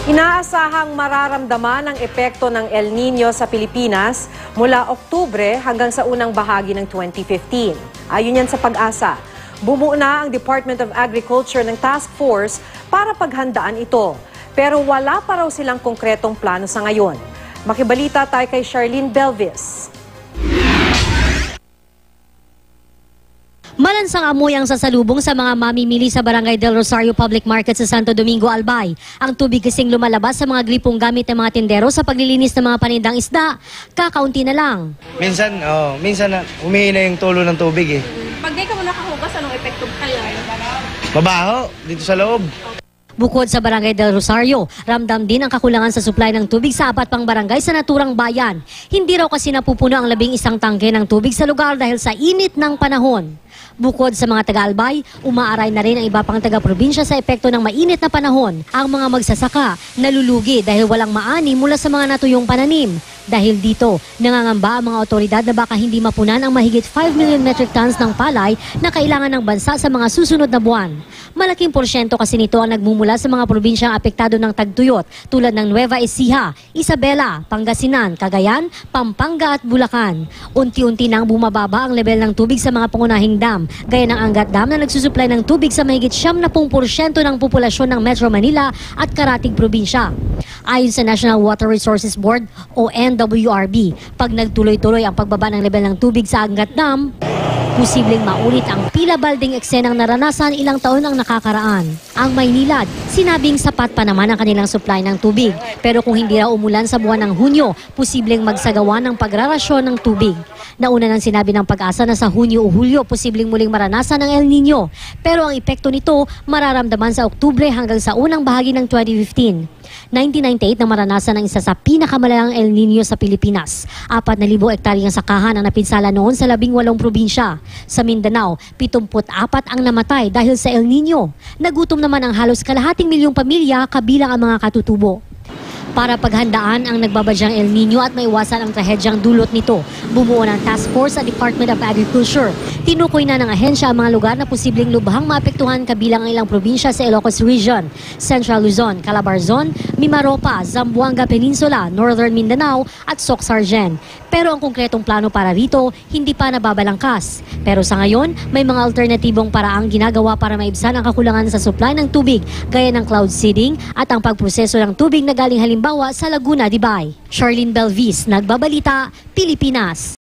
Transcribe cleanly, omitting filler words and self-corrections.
Inaasahang mararamdaman ang epekto ng El Nino sa Pilipinas mula Oktubre hanggang sa unang bahagi ng 2015. Ayon yan sa Pag-asa, bumuo na ang Department of Agriculture ng task force para paghandaan ito. Pero wala pa raw silang konkretong plano sa ngayon. Makibalita tayo kay Charlene Belvis. Malansang amoy ang sasalubong sa mga mamimili sa Barangay del Rosario Public Market sa Santo Domingo, Albay. Ang tubig kasing lumalabas sa mga gripong gamit ng mga tindero sa paglilinis ng mga panindang isda, kakaunti na lang. Minsan na humihinay yung tulo ng tubig eh. Pag di ka mo nakahugas, anong epekto kaya? Mabaho dito sa loob. Bukod sa Barangay del Rosario, ramdam din ang kakulangan sa supply ng tubig sa 4 pang barangay sa naturang bayan. Hindi raw kasi napupuno ang 11 tangke ng tubig sa lugar dahil sa init ng panahon. Bukod sa mga taga-Albay, umaaray na rin ang iba pang taga-probinsya sa epekto ng mainit na panahon. Ang mga magsasaka nalulugi dahil walang maani mula sa mga natuyong pananim. Dahil dito, nangangamba ang mga otoridad na baka hindi mapunan ang mahigit 5 million metric tons ng palay na kailangan ng bansa sa mga susunod na buwan. Malaking porsyento kasi nito ang nagmumula sa mga probinsyang apektado ng tagtuyot tulad ng Nueva Ecija, Isabela, Pangasinan, Cagayan, Pampanga at Bulacan. Unti-unti nang bumababa ang level ng tubig sa mga pangunahing dam, gaya ng Angat Dam na nagsusupply ng tubig sa mahigit 70% ng populasyon ng Metro Manila at karatig probinsya. Ayon sa National Water Resources Board o NWRB, pag nagtuloy-tuloy ang pagbaba ng level ng tubig sa Angat Dam, posibleng maulit ang pila balding eksenang naranasan ilang taon ang nakakaraan. Ang Maynilad, sinabing sapat pa naman ang kanilang supply ng tubig. Pero kung hindi raw umulan sa buwan ng Hunyo, posibleng magsagawa ng pagrarasyon ng tubig. Nauna nang sinabi ng Pag-asa na sa Hunyo o Hulyo, posibleng muling maranasan ng El Nino. Pero ang epekto nito mararamdaman sa Oktubre hanggang sa unang bahagi ng 2015. 1998 na maranasan ang isa sa pinakamalalang El Nino sa Pilipinas. 4,000 ektaryang sakahan ang napinsala noon sa 18 probinsya. Sa Mindanao, 74 ang namatay dahil sa El Nino. Nagutom naman ang halos kalahating milyong pamilya kabilang ang mga katutubo. Para paghandaan ang nagbabadyang El Nino at maiwasan ang trahedyang dulot nito, bumuo ng task force sa Department of Agriculture. Tinukoy na ng ahensya ang mga lugar na posibleng lubhang maapektuhan kabilang ang ilang probinsya sa Ilocos Region, Central Luzon, Calabarzon, Mimaropa, Zamboanga Peninsula, Northern Mindanao at Soc-Sargen. Pero ang konkretong plano para rito, hindi pa nababalangkas. Pero sa ngayon, may mga alternatibong paraang ginagawa para maibsan ang kakulangan sa supply ng tubig, gaya ng cloud seeding at ang pagproseso ng tubig na galing halimbawa sa Laguna, Dibay. Charlene Belvis, Nagbabalita, Pilipinas.